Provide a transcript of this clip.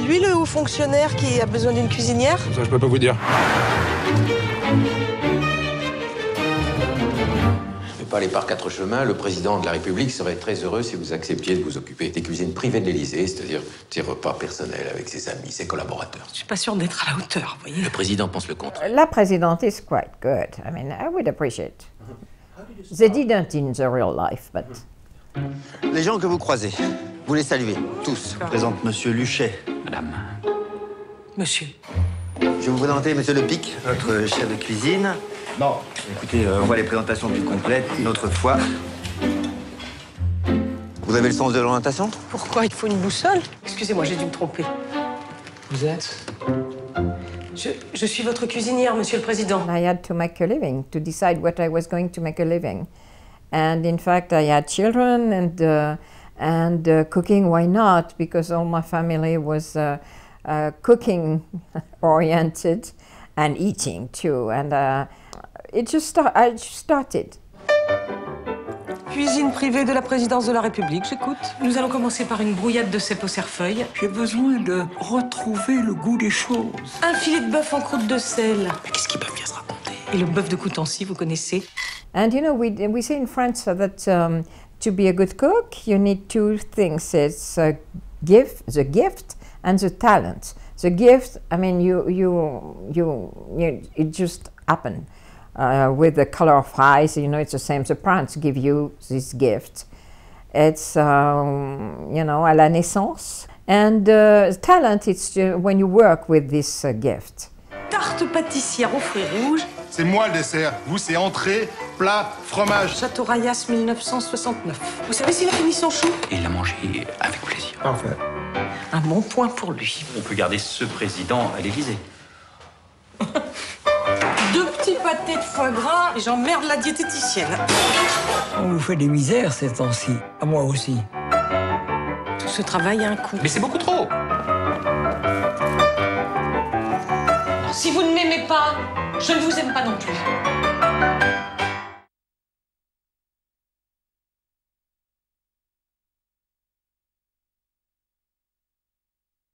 lui le haut fonctionnaire qui a besoin d'une cuisinière? Ça, je peux pas vous dire. Pas aller par quatre chemins, le président de la République serait très heureux si vous acceptiez de vous occuper des cuisines privées de l'Élysée, c'est-à-dire des repas personnels avec ses amis, ses collaborateurs. Je suis pas sûre d'être à la hauteur, vous voyez. Le président pense le contraire. La présidente is quite good. I mean, I would appreciate. They didn't in the real life, but... Les gens que vous croisez, vous les saluez, tous. Je présente Monsieur Luchet. Madame. Monsieur. Je vais vous présenter Monsieur Lepic, notre chef de cuisine. Non. Écoutez, on voit les présentations plus complètes une autre fois. Vous avez le sens de l'orientation? Pourquoi il faut une boussole? Excusez-moi, j'ai dû me tromper. Vous êtes? Je suis votre cuisinière, Monsieur le Président. I had to make a living, to decide what I was going to make a living. And in fact, I had children and cooking, why not? Because all my family was cooking oriented and eating too. And I just started. Cuisine privée de la présidence de la République, j'écoute. Nous allons commencer par une brouillade de cèpe au cerfeuil. J'ai besoin de retrouver le goût des choses. Un filet de bœuf en croûte de sel. Mais qu'est-ce qu'ils peuvent bien se raconter? Et le bœuf de Coutancy, vous connaissez? And you know, we say in France that to be a good cook, you need two things. It's the gift and the talent. The gift, I mean, it just happened. With the color of eyes, you know, it's the same. The parents give you this gift. It's, you know, à la naissance. And talent, it's when you work with this gift. Tarte pâtissière aux fruits rouges. C'est moi le dessert. Vous, c'est entrée, plat, fromage. Château Rayas 1969. Vous savez s'il a fini son chou? Et il l'a mangé avec plaisir. Parfait. Un bon point pour lui. On peut garder ce président à l'Élysée. 2 petits pâtés de foie gras et j'emmerde la diététicienne. On vous fait des misères ces temps-ci. À moi aussi. Tout ce travail a un coût. Mais c'est beaucoup trop. Si vous ne m'aimez pas, je ne vous aime pas non plus.